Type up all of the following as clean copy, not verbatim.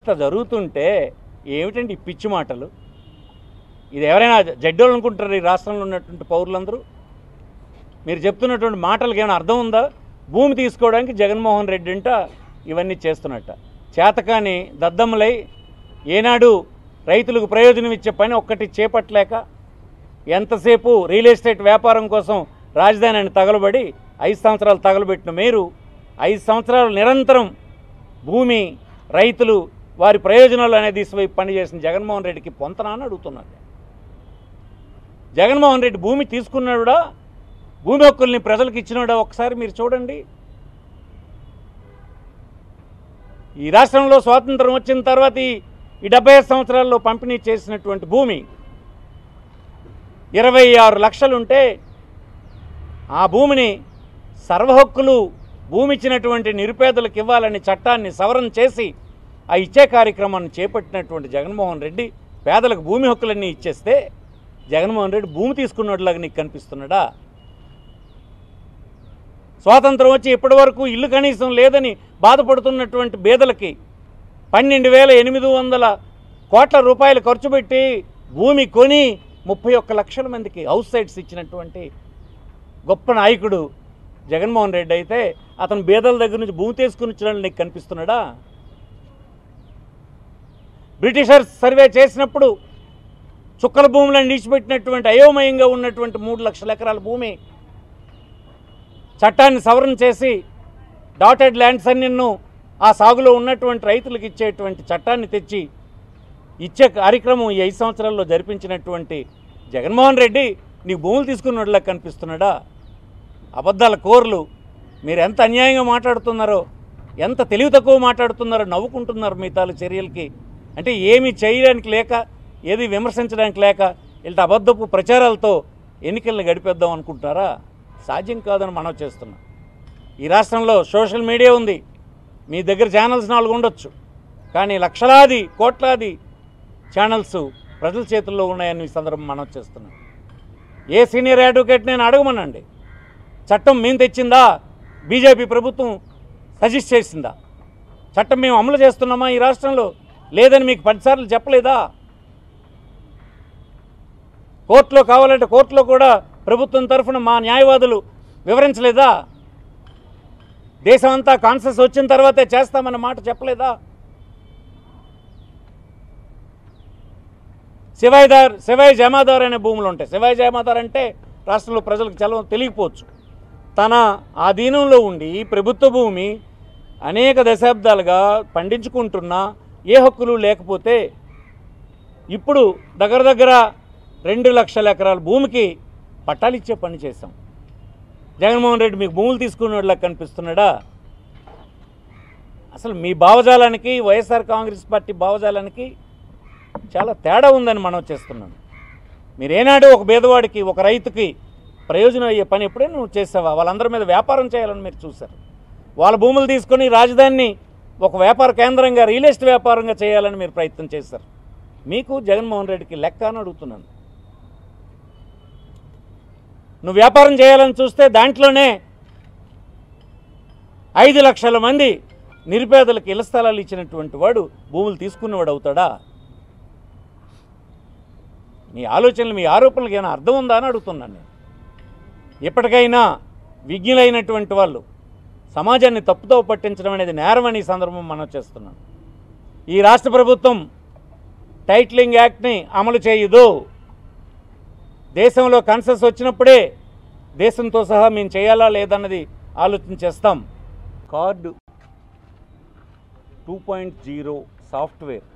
జరుగుతుంటే ఏమిటండి ఈ పిచ్చి మాటలు? ఇది ఎవరైనా జడ్డోళ్ళు అనుకుంటారు? ఈ రాష్ట్రంలో ఉన్నటువంటి పౌరులందరూ మీరు చెప్తున్నటువంటి మాటలకు ఏమైనా అర్థం ఉందా? భూమి తీసుకోవడానికి జగన్మోహన్ రెడ్డి అంట ఇవన్నీ చేస్తున్నట్ట. చేతకాని దద్దమ్మలై ఏనాడు రైతులకు ప్రయోజనం ఇచ్చే పని ఒక్కటి చేపట్టలేక ఎంతసేపు రియల్ ఎస్టేట్ వ్యాపారం కోసం రాజధానిని తగలబడి 5 సంవత్సరాలు తగలబెట్టిన మీరు 5 సంవత్సరాలు నిరంతరం భూమి రైతులు వారి ప్రయోజనాలు అనేది వైపు పనిచేసిన జగన్మోహన్ రెడ్డికి పొంతనా అని అడుగుతున్నాను. జగన్మోహన్ రెడ్డి భూమి తీసుకున్నాడా, భూమి హక్కుల్ని ప్రజలకు ఇచ్చినాడా ఒకసారి మీరు చూడండి. ఈ రాష్ట్రంలో స్వాతంత్రం వచ్చిన తర్వాత ఈ 75 సంవత్సరాల్లో పంపిణీ చేసినటువంటి భూమి 26 లక్షలుంటే ఆ భూమిని సర్వహక్కులు భూమి ఇచ్చినటువంటి నిరుపేదలకు ఇవ్వాలని చట్టాన్ని సవరణ చేసి ఆ ఇచ్చే కార్యక్రమాన్ని చేపట్టినటువంటి జగన్మోహన్ రెడ్డి పేదలకు భూమి హక్కులన్నీ ఇచ్చేస్తే జగన్మోహన్ రెడ్డి భూమి తీసుకున్నట్లాగా నీకు కనిపిస్తున్నాడా? స్వాతంత్రం వచ్చి ఇప్పటి వరకు ఇల్లు కనీసం లేదని బాధపడుతున్నటువంటి పేదలకి 12,800 కోట్ల రూపాయలు ఖర్చు పెట్టి భూమి కొని 31 లక్షల మందికి హౌస్ సైట్స్ ఇచ్చినటువంటి గొప్ప నాయకుడు జగన్మోహన్ రెడ్డి అయితే అతను పేదల దగ్గర నుంచి భూమి తీసుకుని ఇచ్చినట్లు నీకు కనిపిస్తున్నాడా? బ్రిటిషర్స్ సర్వే చేసినప్పుడు చుక్కల భూములను నిలిచిపెట్టినటువంటి అయోమయంగా ఉన్నటువంటి 3 లక్షల ఎకరాల భూమి చట్టాన్ని సవరణ చేసి డాటెడ్ ల్యాండ్స్ అన్నిన్ను ఆ సాగులో ఉన్నటువంటి రైతులకు ఇచ్చేటువంటి చట్టాన్ని తెచ్చి ఇచ్చే కార్యక్రమం ఈ 5 సంవత్సరాల్లో జరిపించినటువంటి జగన్మోహన్ రెడ్డి నీకు భూములు తీసుకున్నట్లా కనిపిస్తున్నాడా? అబద్ధాల కోర్లు మీరు ఎంత అన్యాయంగా మాట్లాడుతున్నారో, ఎంత తెలివి తక్కువ మాట్లాడుతున్నారో నవ్వుకుంటున్నారు మీ తాలూ చర్యలకి. అంటే ఏమీ చేయడానికి లేక, ఏది విమర్శించడానికి లేక ఇలాంటి అబద్ధపు ప్రచారాలతో ఎన్నికలను గడిపేద్దాం అనుకుంటున్నారా? సాధ్యం కాదని మనం చేస్తున్నాం. ఈ రాష్ట్రంలో సోషల్ మీడియా ఉంది, మీ దగ్గర ఛానల్స్ 4 ఉండొచ్చు, కానీ లక్షలాది కోట్లాది ఛానల్స్ ప్రజల చేతుల్లో ఉన్నాయని ఈ సందర్భం మనం చేస్తున్నాం. ఏ సీనియర్ అడ్వకేట్ నేను అడగమనండి, చట్టం మేము తెచ్చిందా, బీజేపీ ప్రభుత్వం సజెస్ట్ చేసిందా? చట్టం మేము అమలు చేస్తున్నామా ఈ రాష్ట్రంలో? లేదని మీకు 10 సార్లు చెప్పలేదా? కోర్టులో కావాలంటే కోర్టులో కూడా ప్రభుత్వం తరఫున మా న్యాయవాదులు వివరించలేదా? దేశం అంతా కాన్సెస్ వచ్చిన తర్వాతే చేస్తామన్న మాట చెప్పలేదా? శివాయి జమాదార్ అనే భూములు ఉంటాయి. శివాయి జమాదార్ అంటే రాష్ట్రంలో ప్రజలకు చాలా తెలియకపోవచ్చు. తన ఆధీనంలో ఉండి ప్రభుత్వ భూమి అనేక దశాబ్దాలుగా పండించుకుంటున్నా ఏ హక్కులు లేకపోతే ఇప్పుడు దగ్గర 2 లక్షల ఎకరాల భూమికి పట్టాలు ఇచ్చే పని చేశాం. జగన్మోహన్ రెడ్డి మీకు భూములు తీసుకునేలా కనిపిస్తున్నాడా? అసలు మీ భావజాలానికి వైఎస్ఆర్ కాంగ్రెస్ పార్టీ భావజాలానికి చాలా తేడా ఉందని మనం చేస్తున్నాం. మీరేనాడు ఒక పేదవాడికి, ఒక రైతుకి ప్రయోజనం అయ్యే పని ఎప్పుడైనా నువ్వు చేసావా? వాళ్ళందరి మీద వ్యాపారం చేయాలని మీరు చూశారు. వాళ్ళ భూములు తీసుకొని రాజధానిని ఒక వ్యాపార కేంద్రంగా, రియల్ ఎస్టేట్ వ్యాపారంగా చేయాలని మీరు ప్రయత్నం చేశారు. మీకు జగన్మోహన్ రెడ్డికి లెక్క అని అడుగుతున్నాను. నువ్వు వ్యాపారం చేయాలని చూస్తే దాంట్లోనే 5 లక్షల మంది నిరుపేదలకు ఇళ్ల స్థలాలు ఇచ్చినటువంటి వాడు భూములు తీసుకున్నవాడు అవుతాడా? మీ ఆలోచనలు, మీ ఆరోపణలకు ఏమైనా అర్థం ఉందా అని అడుగుతున్నాను నేను. ఎప్పటికైనా విజ్ఞులైనటువంటి వాళ్ళు సమాజాన్ని తప్పుతో పట్టించడం అనేది నేరమని ఈ సందర్భం మనం చేస్తున్నాం. ఈ రాష్ట్ర ప్రభుత్వం టైటిలింగ్ యాక్ట్ని అమలు చేయదు. దేశంలో కన్సెస్ వచ్చినప్పుడే దేశంతో సహా మేము చేయాలా లేదన్నది ఆలోచన చేస్తాం. కార్డు 2.0 సాఫ్ట్వేర్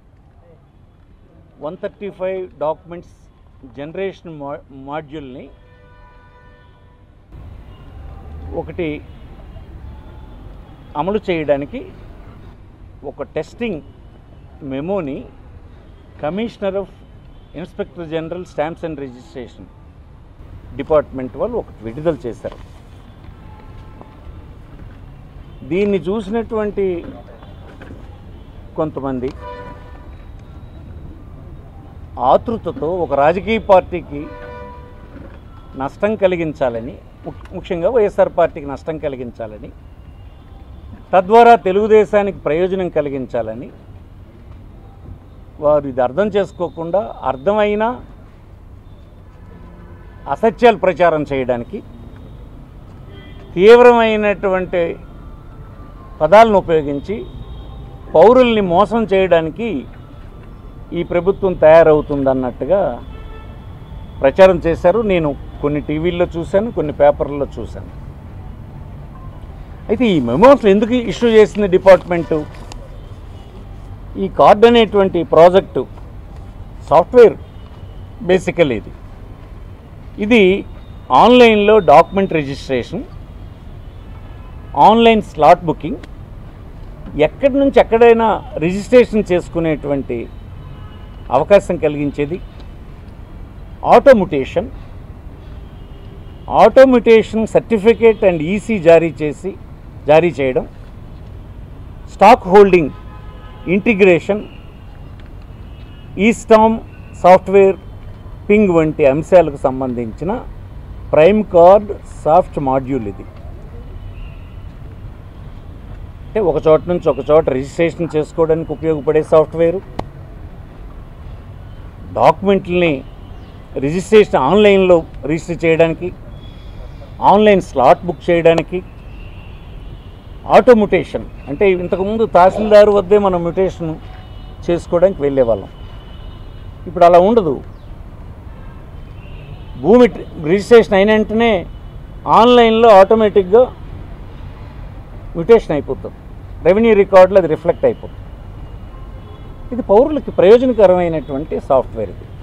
135 డాక్యుమెంట్స్ జనరేషన్ మాడ్యూల్ని ఒకటి అమలు చేయడానికి ఒక టెస్టింగ్ మెమోని commissioner of inspector general stamps and registration department వాళ్ళు ఒకటి విడుదల చేశారు. దీన్ని చూసినటువంటి కొంతమంది ఆతృతతో ఒక రాజకీయ పార్టీకి నష్టం కలిగించాలని, ముఖ్యంగా వైఎస్ఆర్ పార్టీకి నష్టం కలిగించాలని, తద్వారా తెలుగుదేశానికి ప్రయోజనం కలిగించాలని వారు ఇది అర్థం చేసుకోకుండా అర్థమైన అసత్యాలు ప్రచారం చేయడానికి తీవ్రమైనటువంటి పదాలను ఉపయోగించి పౌరుల్ని మోసం చేయడానికి ఈ ప్రభుత్వం తయారవుతుందన్నట్టుగా ప్రచారం చేశారు. నేను కొన్ని టీవీల్లో చూశాను, కొన్ని పేపర్లలో చూశాను. అయితే ఈ మెమోస్ ఎందుకు ఇష్యూ చేసింది డిపార్ట్మెంటు? ఈ కార్డ్ అనేటువంటి ప్రాజెక్టు సాఫ్ట్వేర్ బేసికల్ ఇది ఆన్లైన్లో document registration, online slot booking, ఎక్కడి నుంచి ఎక్కడైనా రిజిస్ట్రేషన్ చేసుకునేటువంటి అవకాశం కలిగించేది. ఆటోమ్యుటేషన్ సర్టిఫికేట్ అండ్ ఈసీ జారీ చేయడం, stock holding integration, e stamp software పింగ్ వంటి అంశాలకు సంబంధించిన ప్రైమ్ కార్డ్ సాఫ్ట్ మాడ్యూల్ ఇది. అంటే ఒక చోట నుంచి ఒక చోట రిజిస్ట్రేషన్ చేసుకోవడానికి ఉపయోగపడే సాఫ్ట్వేరు, డాక్యుమెంట్లని రిజిస్ట్రేషన్ ఆన్లైన్లో రిజిస్టర్ చేయడానికి, ఆన్లైన్ స్లాట్ బుక్ చేయడానికి, ఆటోమ్యుటేషన్ అంటే ఇంతకుముందు తహసీల్దారు వద్దే మనం మ్యుటేషన్ చేసుకోవడానికి వెళ్ళేవాళ్ళం. ఇప్పుడు అలా ఉండదు. భూమి రిజిస్ట్రేషన్ అయిన వెంటనే ఆన్లైన్లో ఆటోమేటిక్గా మ్యుటేషన్ అయిపోతుంది, రెవెన్యూ రికార్డులో అది రిఫ్లెక్ట్ అయిపోతుంది. ఇది పౌరులకి ప్రయోజనకరమైనటువంటి సాఫ్ట్వేర్ ఇది.